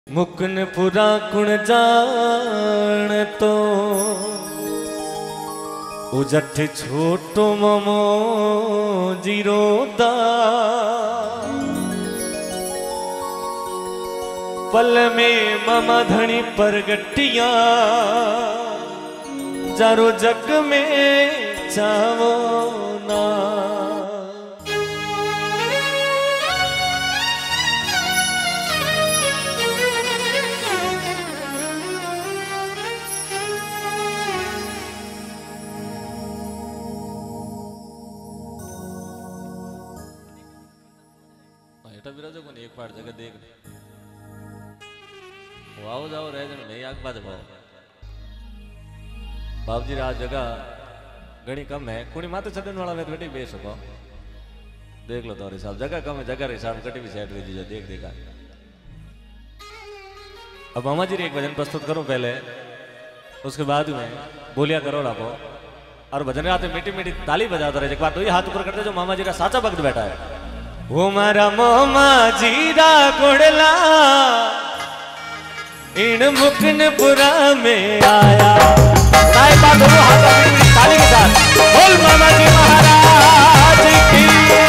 मुकनपुरा कुण जान तो उजठ छोटो ममो जीरो दा पल में मामा धनी परगटिया जारो जग में चावो ना विराजो को एक पार जगह देख आओ जाओ रह जन नहीं आग बात भाव बाप जी आज जगह घनी कम है कुणी माते छडन वाला में बेटी बेस हो देख लो तोरे साहब जगह कम है जगह हिसाब कटी भी सेट लीजिए देख देखा। अब मामा जी एक भजन प्रस्तुत करूं पहले उसके बाद में बोलिया करो आपको और भजन गाते मीठी मीठी ताली बजाते रहे एक बार तो ये हाथ ऊपर करते जो मामा जी का साचा भक्त बैठा है वो मारा मोमा जीरा कोड़ला इन मुकनपुरा में आया ताली के साथ बोल मामा जी महाराज की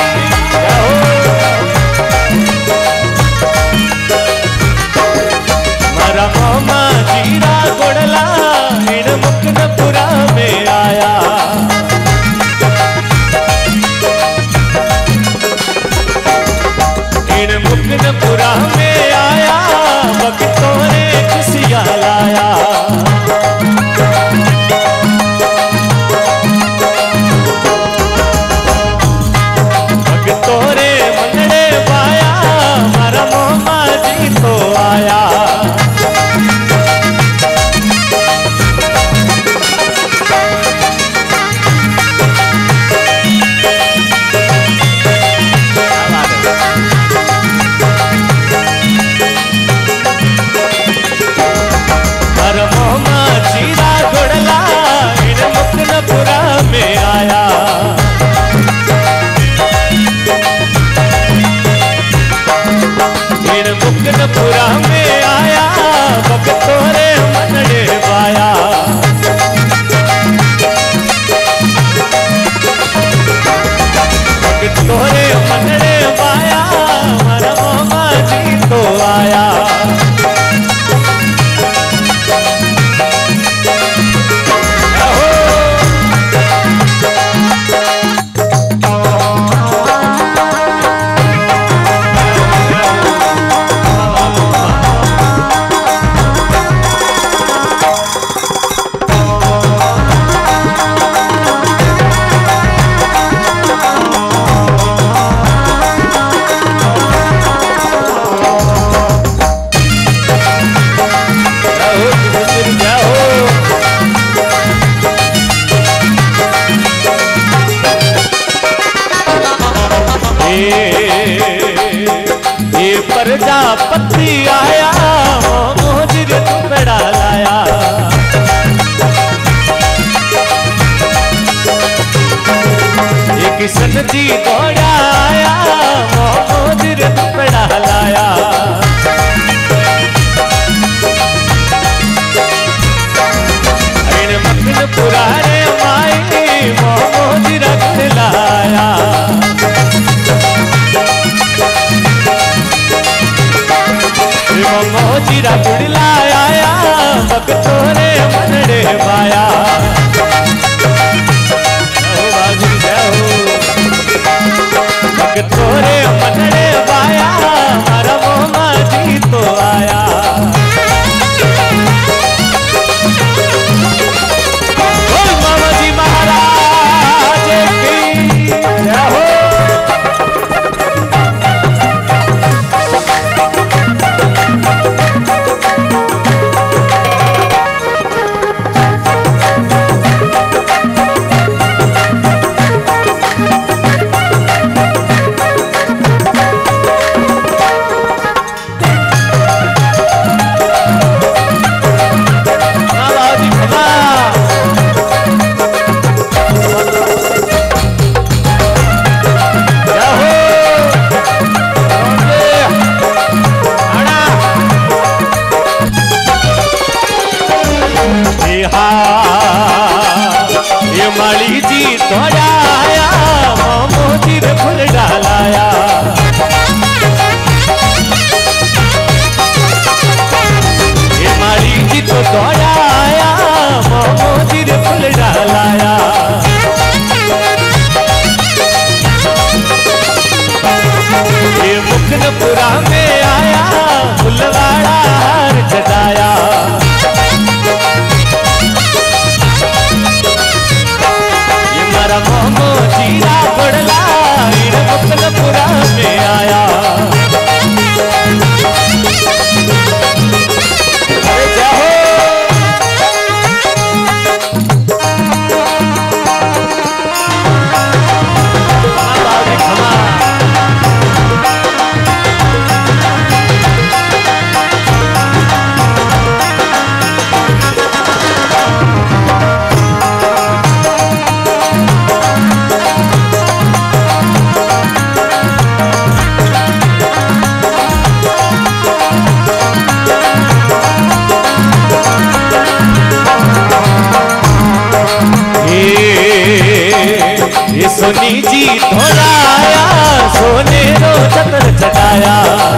मारा मोमा जीरा कोड़ला इन मुकनपुरा में आया मुकनपुरा में आया भक्तों ने खुशियाँ लाया भक्तों ने मंगड़े पाया हमारा मोमा जी तो आया मुकनपुरा में आया मुकनपुरा में आया भक्तों ने मनड़े पाया भक्तों ने मनड़े पाया हमारा मोमा जी तो आया प्रजापति आया मोजिर टुकड़ा लाया एक किशन जी दौड़ा आया मोजिर टुकड़ा लाया इन मुकनपुरा रे माई मोजिर लाया मोजीरा गुड़ला आया भक्तों ने मनड़े पाया भक्तों ने मनड़े पाया हमारा मोमा जी तो आया बोल मामा जी महाराज की जय हो। दौड़ा आया मोमो जी रे फुल डालाया। ये मुकनपुरा में आया फुलवाड़ा हार चढ़ाया। ये मारा मोमो जीरा बड़ला ये मुकनपुरा में आया। अरे जाओ सोनी जी धोलाया सोने रो चतर चटाया।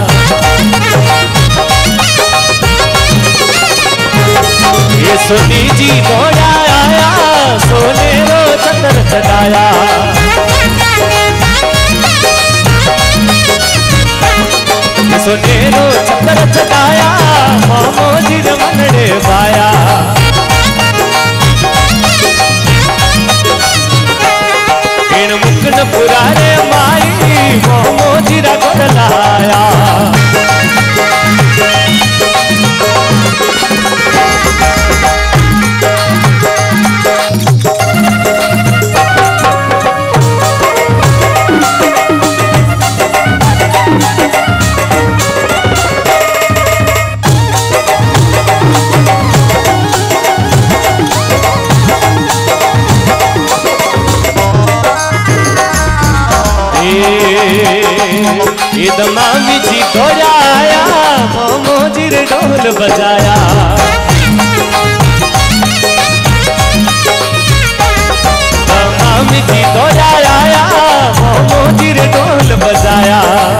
ये सोनी जी धोलाया सोने रो चतर चटाया। सोने रो चतर चटाया मोमो जी रे मनड़े पाया। मुकनपुरा रे माई मोमो जीरा गोदलाया। मामी जी दौड़ाया मोमो जी रे ढोल बजाया। मामी जी दौड़ाया मोमो जी रे ढोल बजाया।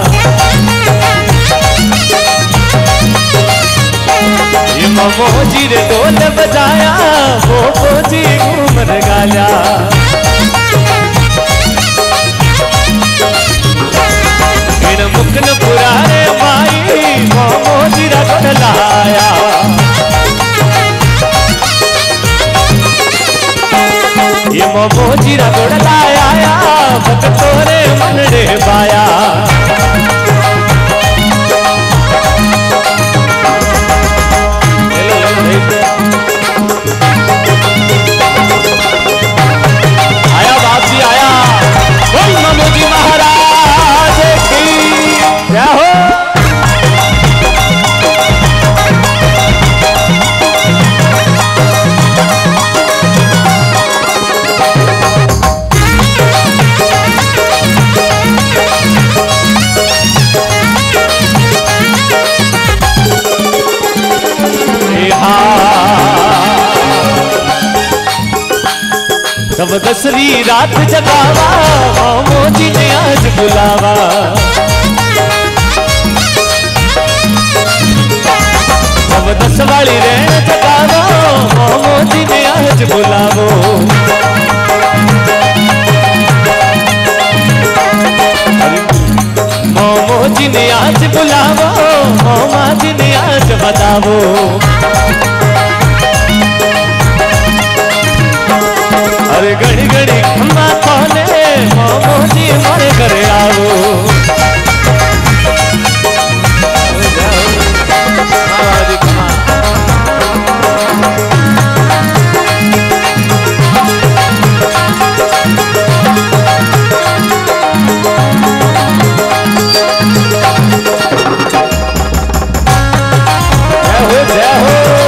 ये मोमो जी रे ढोल बजाया मोमो जी घूमर गाया। मुकनपुरा रे माई मोमो जीरा गोदलाया। ये मोमो जीरा गोदलाया भक्तो रे मनड़े पाया। आया बाप जी आया बोल मोमो जी महाराज की क्या हो। तब दसवीं रात जगावा मोमो जी ने आज बुलावा। तब 10 वाली रहन जगावो मोमो जी ने आज बुलावो। मोमो जी ने आज बुलावो मोमा जी ने आज बतावो। अरे घड़ी घड़ी खम्मा खोले मोमो जी मारे घर आओ। जय हो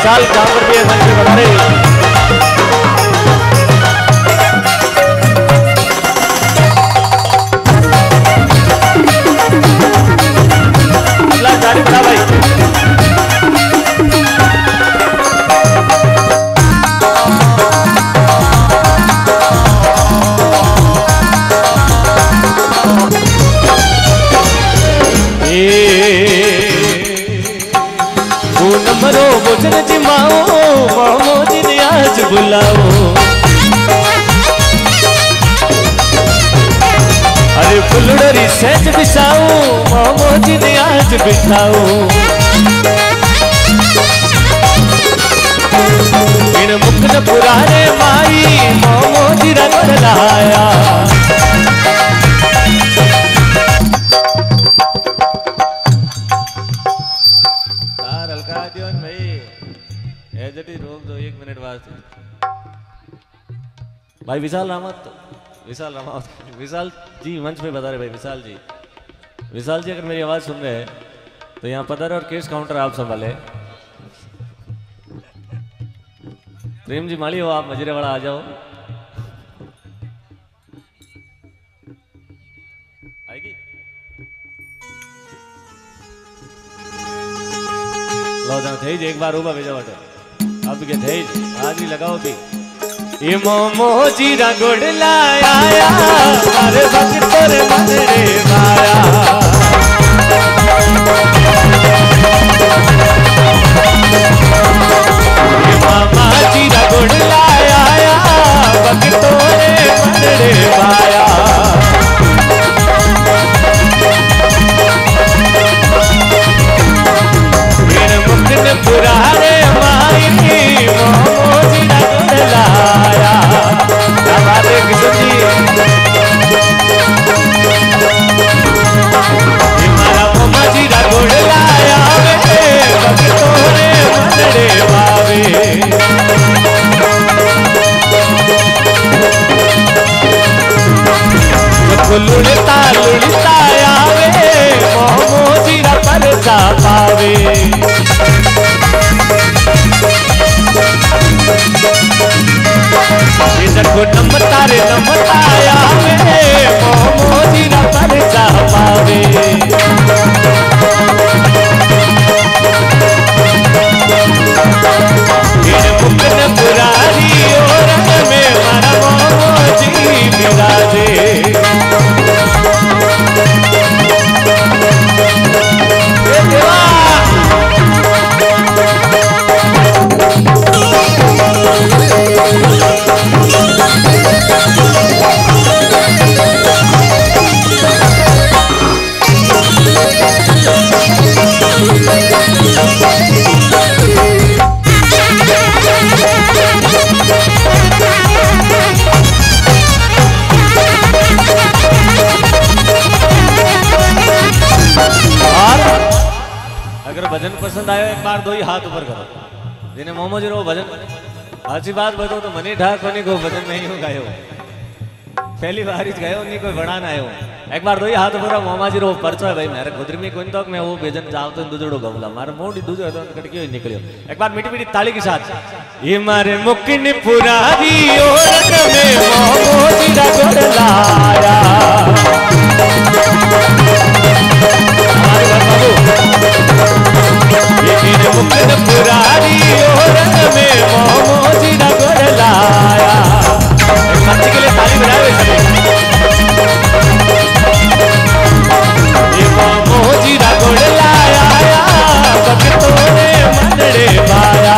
विशाल जहां पर भी है मंच पे बता रहे भाई नंबरो भोजन जिमाओ मामो जी ने आज बुलाओ अरे फुलड़री सहज बिछाओ मामो जी ने आज बिठाओ इन मुख न पुराने माई मामो जी रंग लाया भाई विशाल रामत विशाल जी मंच पे बता रहे भाई विशाल जी अगर मेरी आवाज सुन रहे हैं तो यहाँ पधारे और केस काउंटर आप संभाले प्रेम जी माली हो आप मजीरे वाला आ जाओ आएगी लो जाओ थे एक बार ऊबा भेजा बटे अब के थे आज भी लगाओ थी ये मोमो जीरा गुड़ लाया अरे भक्त तोरे मन रे माया ये मामा जीरा गुड़ लाया भक्त तोरे मन रे माया इन मुक्त पुरारे माई मोमो जीरा गुड़ लाया मारा मोमा जीरा गुड़ लाया तोरे मनरे बावे लुड़ता लुड़ता आवे मोमो जीरा परसा पावे जगो नमता रे नमताया मोमो जीरा परसा पावे मुकन पुरारी और में मारा मोमो जी विराजे भजन पसंद आयो एक बार दो ही हाथ ऊपर करो जिन्हें मोमो जी रो भजन अच्छी बात बताओ तो मनी ढाक कोनी को भजन नहीं हो गायो पहली बार ही गायो नहीं कोई बढ़ाना आयो एक बार दो ही हाथ ऊपर मोमा जी रो परचो है भाई मेरे खुदरी में कोई तो मैं वो भजन जाओ तो दूजड़ो गवला मारे मोड़ी दूजो तो कटकी निकलियो एक बार मीठी मीठी ताली के साथ ये मारे मुकिन पुरारी औरत में मोमो जी दा गोड़ लाया मुकन पुरारी औरत में मोमो जीरा गुड़ लाया मंच के लिए ताली बजाओ ये मोमो जीरा गुड़ लाया भक्तों ने मनड़े पाया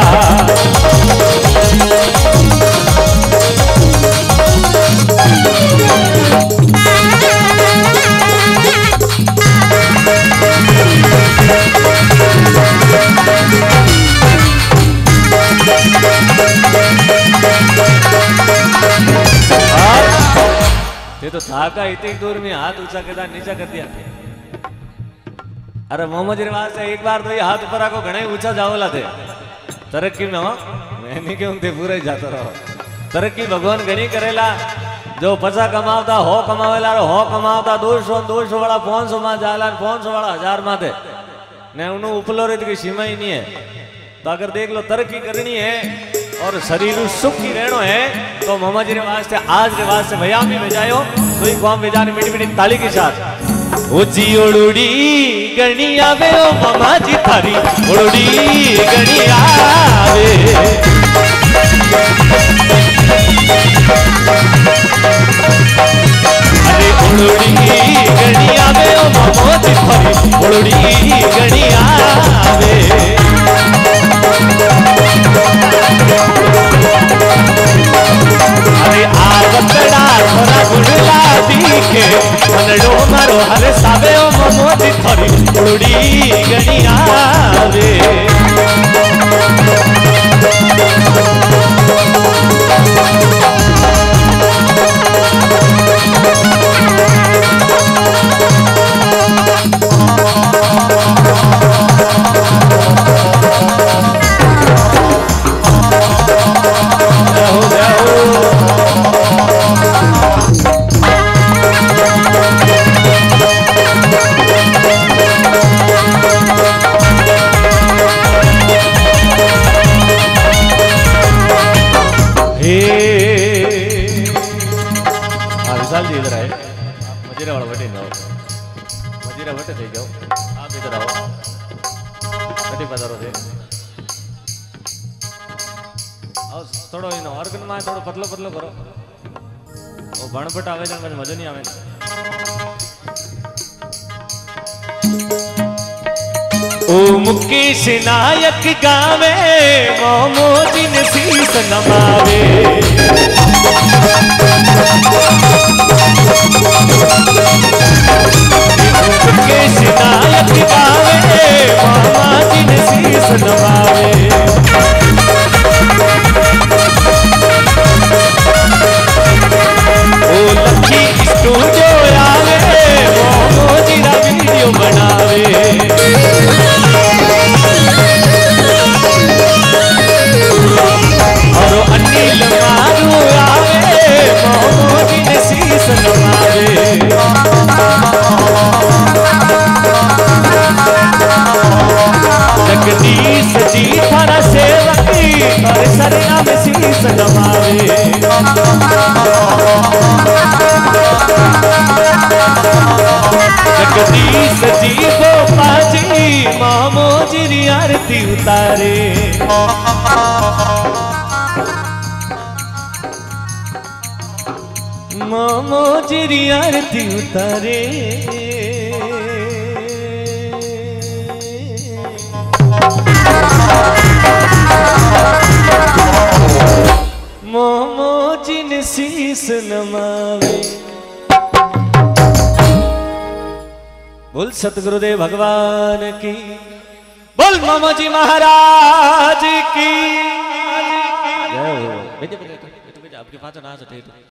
ये तो धागा इतनी दूर में हाथ ऊंचा कर नीचा कर दिया अरे मोहम्मद रिवाज से एक बार तो ये हाथ ऊपर आको घने ऊंचा जाओला थे तरक्की में हो मैं नहीं क्यों थे पूरा ही जाता रहो तरक्की भगवान घनी करेला जो पचा कमावता हो कमावेला हो कमावता 200 वाला 500 में जाला 500 वाला 1000 में थे ने उन्होंने उपलो रही की सीमा ही नहीं है तो अगर देख लो तरक्की करनी है और शरीर सुख की रहनो है तो मामा जी ने वास्ते आज के वास्ते भैया भी भेजायो तो ही काम भेजाने मीठी मीठी ताली के साथ। ओ जी ओड़ुड़ी गणी आवे ओ मामा जी थारी ओड़ुड़ी गणी आवे अरे ओड़ुड़ी गणी आवे ओ मामा जी थारी ओड़ुड़ी गणी आवे अरे आवतड़ा थोड़ा गुड़ला दिखे मनडो मारो हरे सावे ओ मोमोजी थोड़ी उड़ी गणी आवे विशाल जी इधर आए मजीरा वाला बटे जाओ मजीरा बटे दे जाओ आप इधर आओ बटे पधारो दे आओ थोड़ो इन ऑर्गन में थोड़ो पतलो पतलो करो वो गणपट आवे जन मुझे मजा नहीं आवे ओ मुकेश नायक गावे मोमोजी ने शीस नमावे मुकेश नायक गावे मोमोजी ने शीस नमावे ओ लखी स्टूडियो आवे मोमोजी रा वीडियो बनावे और अनिल मारू आवे मोमोजी ने शीस नमावे जगदीश जी थारा सेवकी और सरिया में शीस नमावे जगदीश जी गोपाल जी मोमोजी री आरती उतारे मोमोजी री आरती उतारे मोमोजी ने शीस नमावे। बोल सतगुरुदेव भगवान की बोल मोमोजी महाराज की जय हो। आपके पास ना